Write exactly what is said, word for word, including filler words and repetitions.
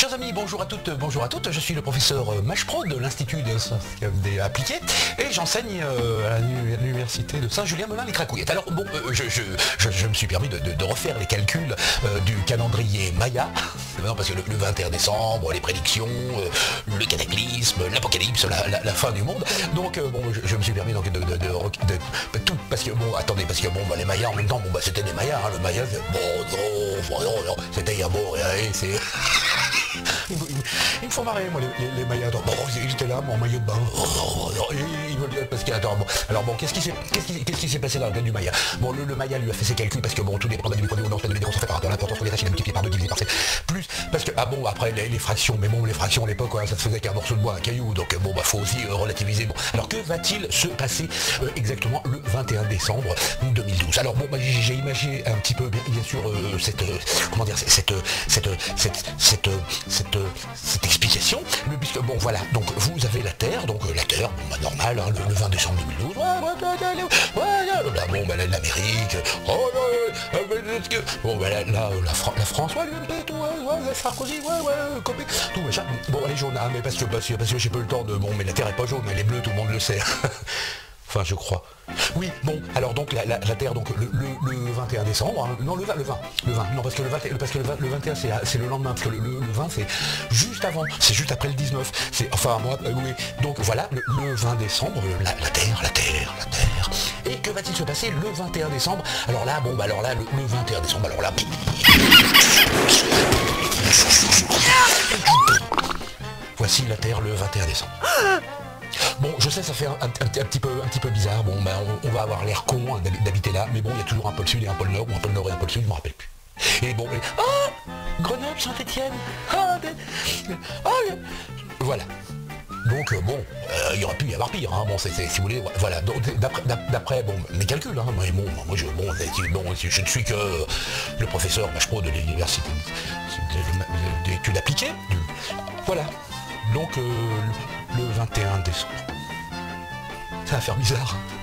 Chers amis, bonjour à toutes, bonjour à toutes, je suis le professeur Mashpro de l'Institut des appliqués et j'enseigne euh, à l'université de Saint-Julien-Melun-les-Cracouillettes. Alors bon, euh, je, je, je, je me suis permis de, de, de refaire les calculs euh, du calendrier Maya, non, parce que le, le vingt et un décembre, les prédictions, euh, le cataclysme, l'apocalypse, la, la, la fin du monde, donc euh, bon, je, je me suis permis donc de, de, de, de, de tout, parce que bon, attendez, parce que bon, bah, les Mayas en même temps, bon, bah, c'était des Mayas, hein, le Maya, bon, non, non, non, c'était il y a bon, et c'est... Il me, il me faut marrer, moi, les, les, les Mayas. Bon, j'étais là, mon maillot de bain. Il veut dire parce qu'il attend. Bon. Alors bon, qu'est-ce qui s'est qu'est-ce qui, qu'est-ce qui s'est passé dans le cas du Maya? Bon, le, le Maya lui a fait ses calculs parce que bon, tout dépend de la limite au de l'héros, ça fait par rapport à l'importance pour les tâches, il a multiplié par deux, divisé par sept. Plus, parce que, ah bon, après les, les fractions, mais bon, les fractions à l'époque, ça se faisait qu'un morceau de bois, un caillou, donc bon, bah, faut aussi euh, relativiser. Bon. Alors, que va-t-il se passer euh, exactement le vingt et un décembre deux mille douze? Alors bon, bah, j'ai imaginé un petit peu, bien, bien sûr, euh, cette, euh, comment dire, cette, cette, cette, cette, cette, cette, cette explication, puisque bon, voilà, donc vous avez la Terre, donc euh, la Terre, bon, bah, normal, hein, le, le vingt décembre deux mille douze, ouais, ouais, ouais, ouais, là, bon, bah, l'Amérique, oh, ouais, ouais, bon, bah, là, là la, Fran la France, ouais, l'U M P, tout, ouais, ouais, Sarkozy, ouais, ouais, Copé, tout, machin, bon, elle est jaune, hein, mais parce que, parce que, parce que j'ai pas eu le temps de, bon, mais la Terre est pas jaune, elle est bleue, tout le monde le sait. Enfin, je crois. Oui, bon, alors donc la, la, la Terre, donc le, le, le vingt et un décembre, hein, non le vingt, le vingt, le vingt, non parce que le vingt, parce que le, vingt, le vingt et un c'est le lendemain, parce que le, le, le vingt c'est juste avant, c'est juste après le dix-neuf, c'est, enfin moi, euh, oui, donc voilà, le, le vingt décembre, la, la Terre, la Terre, la Terre, et que va-t-il se passer le vingt et un décembre? Alors là, bon, bah alors là, le, le vingt et un décembre, alors là... Voici la Terre le vingt et un décembre. Bon, je sais, ça fait un, un, un, un, petit, peu, un petit peu bizarre, bon, ben, on, on va avoir l'air con hein, d'habiter là, mais bon, il y a toujours un pôle sud et un pôle nord, ou un pôle nord et un pôle sud, je ne me rappelle plus. Et bon, et... Oh Grenoble, Saint-Étienne, oh, des... oh, voilà. Donc, euh, bon, euh, il aurait pu y avoir pire, hein, bon, c'est, si vous voulez, voilà, d'après, bon, mes calculs, hein, mais bon, moi, je, bon, bon, je ne suis que euh, le professeur Mashpro de l'université d'études appliquées, voilà, donc, euh, le vingt et un décembre. Ça va faire bizarre.